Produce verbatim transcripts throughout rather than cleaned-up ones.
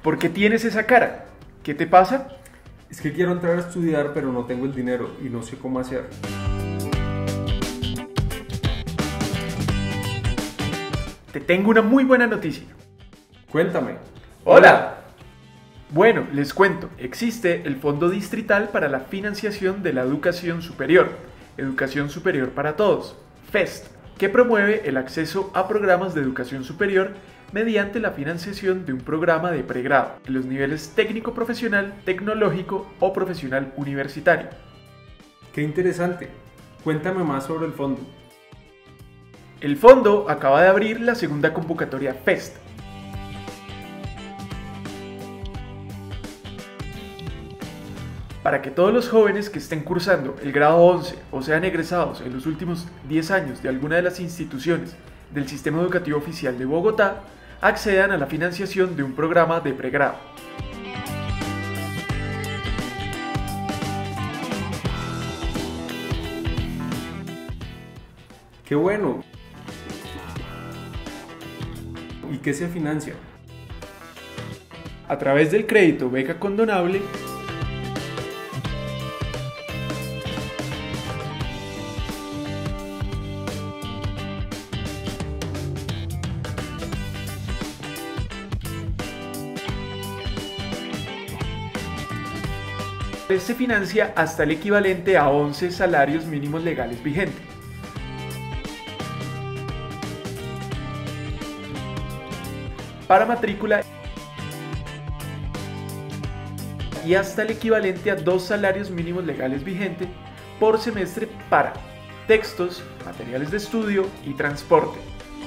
¿Por qué tienes esa cara? ¿Qué te pasa? Es que quiero entrar a estudiar, pero no tengo el dinero y no sé cómo hacer. Te tengo una muy buena noticia. Cuéntame. ¡Hola! Bueno, les cuento, existe el Fondo Distrital para la Financiación de la Educación Superior, Educación Superior para Todos, FEST, que promueve el acceso a programas de educación superior mediante la financiación de un programa de pregrado en los niveles técnico profesional, tecnológico o profesional universitario. ¡Qué interesante! Cuéntame más sobre el fondo. El fondo acaba de abrir la segunda convocatoria FEST. Para que todos los jóvenes que estén cursando el grado once o sean egresados en los últimos diez años de alguna de las instituciones del Sistema Educativo Oficial de Bogotá accedan a la financiación de un programa de pregrado. ¡Qué bueno! ¿Y qué se financia? A través del crédito beca condonable, se financia hasta el equivalente a once salarios mínimos legales vigentes. Para matrícula y hasta el equivalente a dos salarios mínimos legales vigentes por semestre para textos, materiales de estudio y transporte.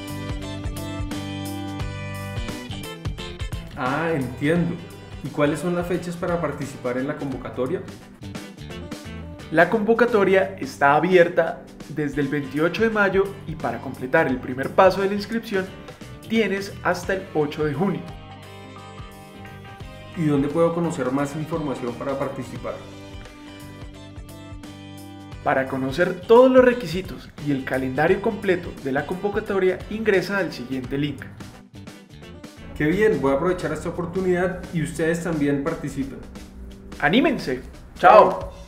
Ah, entiendo. ¿Y cuáles son las fechas para participar en la convocatoria? La convocatoria está abierta desde el veintiocho de mayo y para completar el primer paso de la inscripción tienes hasta el ocho de junio. ¿Y dónde puedo conocer más información para participar? Para conocer todos los requisitos y el calendario completo de la convocatoria, ingresa al siguiente link. ¡Qué bien! Voy a aprovechar esta oportunidad y ustedes también participen. ¡Anímense! ¡Chao!